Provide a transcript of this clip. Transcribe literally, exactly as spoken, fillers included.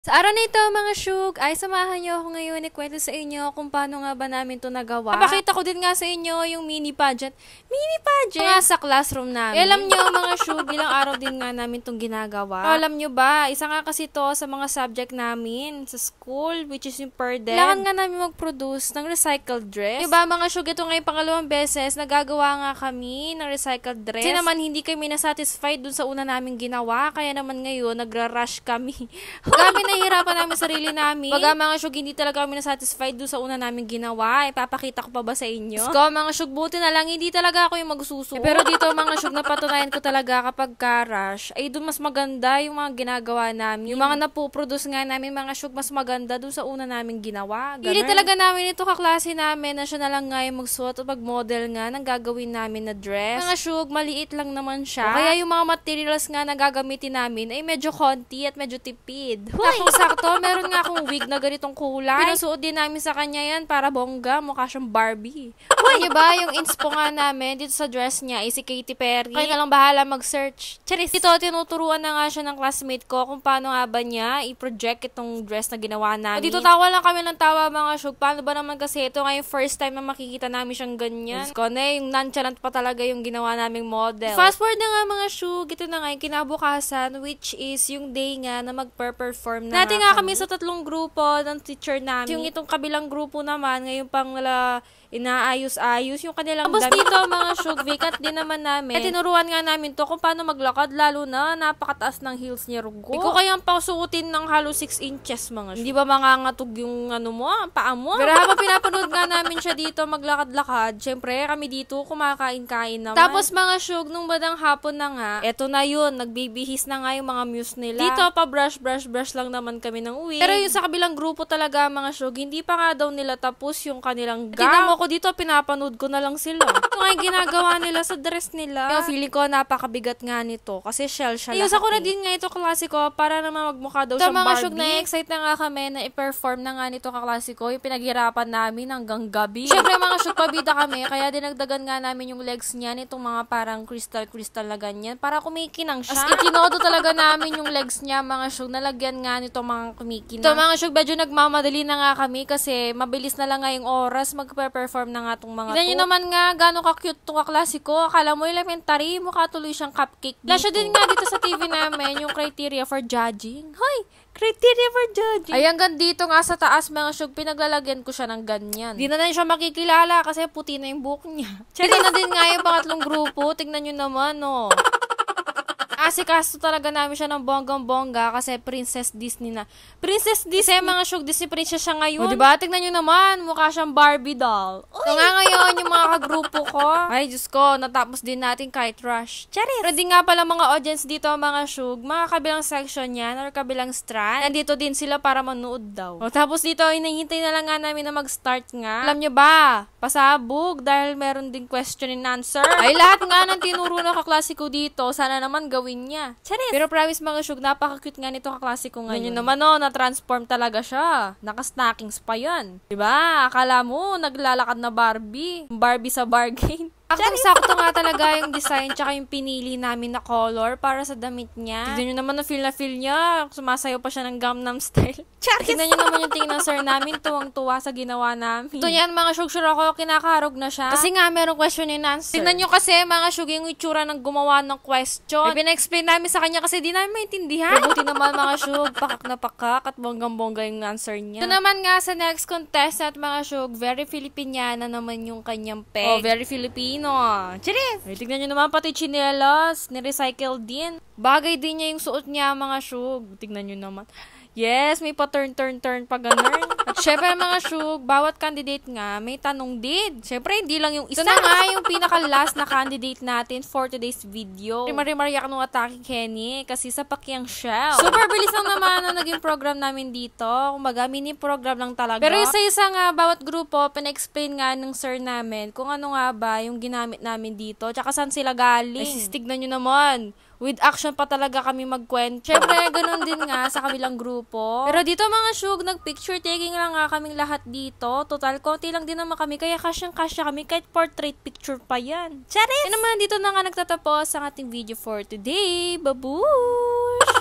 Sa araw na ito mga syug, ay samahan niyo ako ngayon ikwento sa inyo kung paano nga ba namin ito nagawa. Papakita ko din nga sa inyo yung mini pageant. Mini pageant? Nga sa classroom namin. E, alam niyo mga syug, ilang araw din nga namin itong ginagawa. So, alam niyo ba, isa nga kasi to sa mga subject namin sa school, which is yung per day. Kailangan nga namin mag-produce ng recycled dress. Diba mga syug, ito nga yung pangalawang beses, nagagawa nga kami ng recycled dress. Kasi naman hindi kami nasatisfied dun sa una namin ginawa, kaya naman ngayon nagra-rush kami. Kami nahihirapan namin sarili namin. Baga mga syug, hindi talaga kami nasatisfied doon sa una namin ginawa. Ipapakita ko pa ba sa inyo? Sko, mga syug, buti na lang, hindi talaga ako yung magsusuot. Eh, pero dito mga syug, napatunayan ko talaga kapag ka-rush, ay doon mas maganda yung mga ginagawa namin. Yung mga napoproduce nga namin, mga syug, mas maganda doon sa una namin ginawa. Ganun. Hindi talaga namin ito kaklase namin na siya na lang nga yung magsuot o pag-model nga ng gagawin namin na dress. Mga syug, maliit lang naman siya. Kaya yung mga materials nga na gagamitin namin ay medyo konti at medyo tipid. Huy! Kung sakto, meron nga akong wig na ganitong kulay. Pinasuot din namin sa kanya yan para bongga, mukha siyang Barbie. Uy, diba, yung inspo nga namin dito sa dress niya ay si Katy Perry. Kaya na lang bahala mag-search. Charis. Dito, tinuturuan na nga siya ng classmate ko kung paano nga ba niya i-project itong dress na ginawa namin. Dito tawa lang kami ng tawa mga syug. Paano ba naman kasi ito nga yung first time na makikita namin siyang ganyan. Ko na, yung nonchalant pa talaga yung ginawa naming model. Fast forward na nga mga syug, ito na nga yung kinabukasan, which is yung day nga na mag-perform na. Dati nga kami sa tatlong grupo ng teacher namin. Yung itong kabilang grupo naman, ngayon pang nala inaayos-ayos yung kanilang damit. Tapos dito mga syug, vacant din naman namin. At tinuruan nga namin to kung paano maglakad, lalo na napakataas ng heels niya, rugo. Hindi ko kayang pasuotin ng halos six inches mga syug. Hindi ba mangangatog yung ano mo, paa mo? Pero habang pinapanood nga namin siya dito maglakad-lakad, syempre kami dito kumakain-kain naman. Tapos mga syug, nung badang hapon na nga, eto na yun, nagbibihis na nga yung mga muse nila. Dito pa brush, brush, brush lang naman kami ng uwi. Pero yung sa kabilang grupo talaga mga syug, hindi pa nga daw nila tapos yung kanilang gown. Ako dito, pinapanood ko na lang sila. Ito nga yung ginagawa nila sa dress nila. Yung feeling ko, napakabigat nga nito. Kasi shell siya lahat. Ayos ako na din nga ito klasiko para naman magmukha daw siyang Barbie. Mga syug, na-excite na nga kami na i-perform na nga nito kaklasiko. Yung pinaghirapan namin hanggang gabi. Siyempre mga syug, pabida kami. Kaya dinagdagan nga namin yung legs niya nitong mga parang crystal-crystal na ganyan. Para kumikinang siya. As ikinodo talaga namin yung legs niya mga syug. Nalagyan nga nitong mga kumikinang. Ito mga syug, medyo nagmamadali na nga kami kasi mabilis na lang nga yung oras mag-perform perform na nga itong mga Tignan nyo naman nga, gano'ng ka-cute itong kaklasiko. Akala mo elementary, mukha tuloy siyang cupcake dito. Lasya din nga dito sa T V namin, yung criteria for judging. Hoy! Criteria for judging. Ay, hanggang dito nga sa taas, mga syug, pinaglalagyan ko siya ng ganyan. Di na na siya makikilala kasi puti na yung buhok niya. Tignan na din nga yung pangatlong grupo. Tignan nyo naman, no. Asikaso talaga namin siya ng bonggang-bongga kasi Princess Disney na. Princess Disney, mga syug, Disney princess siya ngayon. O, diba? Tignan nyo naman, mukha siyang Barbie doll. Uy! So nga ngayon, yung mga kagrupo ko, ay, Diyos ko, natapos din natin kahit rush. Charis! Ready nga pala mga audience dito, mga syug, mga kabilang section yan, or kabilang strand. Nandito din sila para manood daw. O, tapos dito, hinahintay na lang nga namin na mag-start nga. Alam nyo ba, pasabog, dahil meron din question and answer. Ay, lahat nga ng tinuro na kaklasiko dito, sana naman gawin niya. Charis! Pero promise mga syug, napaka-cute nga nito kaklasiko ngayon. Yun naman o, na-transform talaga siya. Naka-snackings pa yan. Diba? Akala mo, naglalakad na Barbie. Barbie sa bargain. Sakto-sakto nga talaga yung design tsaka yung pinili namin na color para sa damit niya. Tignan nyo naman na feel na feel niya. Sumasayaw pa siya ng Gangnam Style. Tignan nyo naman yung tingin ng sir namin. Tuwang-tuwa sa ginawa namin. Ito yan mga syug, sure ako kinakarog na siya. Kasi nga merong question and answer. Tignan nyo kasi mga syug yung itsura ng gumawa ng question. May pina-explain namin sa kanya kasi di namin maintindihan. Mabuti naman mga syug, pakak na pakak at bonggang-bongga yung answer niya. Ito naman nga sa next contestant mga syug, very Filipiniana naman yung kanyang peg. Oh, very Filipino. Charis! Ay, tignan nyo naman pati chinelas, ni-recycle din. Bagay din niya yung suot niya mga syug. Tignan nyo naman. Yes, may pa-turn-turn-turn pa ganun. At syempre mga syug, bawat candidate nga may tanong din. Syempre hindi lang yung isa. Ito na nga yung pinaka-last na candidate natin for today's video. Rimar-rimariyak nung atake Kenny kasi sa pakyang shell. Super bilis lang naman na naging program namin dito. Kumbaga, mini program lang talaga. Pero isa-isa nga, bawat grupo, pina-explain nga ng sir namin kung ano nga ba yung ginamit namin dito. Tsaka saan sila galing. Ay, sistignan nyo naman. With action pa talaga kami magkwento. Syempre, ganun din nga sa kabilang grupo. Pero dito mga syug, nag-picture taking lang nga kaming lahat dito. Total, konti lang din naman kami. Kaya kasyang-kasya kami kahit portrait picture pa yan. Charis! Yan naman, dito na nga nagtatapos ang ating video for today. Babush!